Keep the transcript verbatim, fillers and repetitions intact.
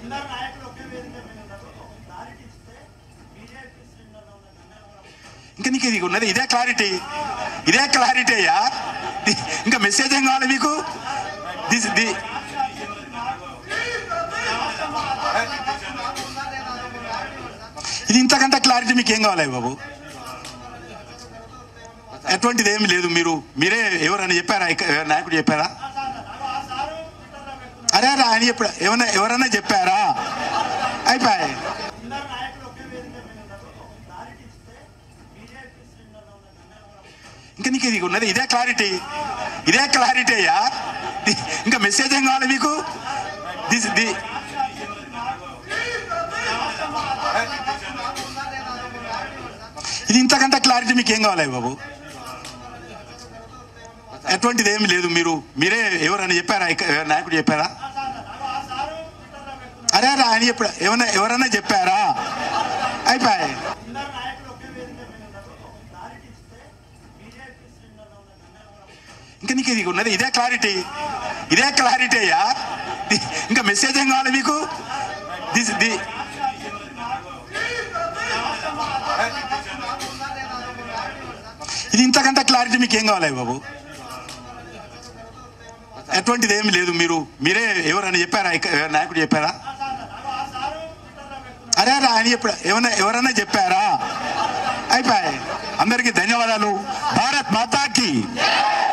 ఇంకా నీకు ఇది ఉన్నది ఇదే క్లారిటీ, ఇదే క్లారిటీ అయ్యా. ఇంకా మెసేజ్ ఏం కావాలి మీకు? దిస్ ది ఇది ఇంతకంటే క్లారిటీ మీకు ఏం కావాలి బాబు? ఎటువంటిది ఏమి లేదు. మీరు మీరే ఎవరైనా చెప్పారా? నాయకుడు చెప్పారా? అరే అరే ఆయన చెప్పారు. ఏమన్నా ఎవరైనా చెప్పారా? అయిపోయాయి. ఇంకా నీకు ఇది ఉన్నది ఇదే క్లారిటీ, ఇదే క్లారిటీ అయ్యా. ఇంకా మెసేజ్ ఏం కావాలి మీకు? దిస్ ది ఇది ఇంతకంటే క్లారిటీ మీకు ఏం కావాలి బాబు? ఎటువంటిది ఏమి లేదు. మీరు మీరే ఎవరైనా చెప్పారా? నాయకుడు చెప్పారా? అరే అరే ఆయన చెప్పారు. ఏమన్నా ఎవరైనా చెప్పారా? అయిపోయాయి. ఇంకా నీకు ఇది ఉన్నది ఇదే క్లారిటీ, ఇదే క్లారిటీ అయ్యా. ఇంకా మెసేజ్ ఏం కావాలి మీకు? దిస్ ది ఇది ఇంతకంటే క్లారిటీ మీకు ఏం కావాలి బాబు? ఎటువంటిది ఏమి లేదు. మీరు మీరే ఎవరైనా చెప్పారా? నాయకుడు చెప్పారా? అరే అరే ఆయన చెప్పారు. ఏమన్నా ఎవరైనా చెప్పారా? అయిపోయాయి. అందరికీ ధన్యవాదాలు. భారత్ మాతాకి.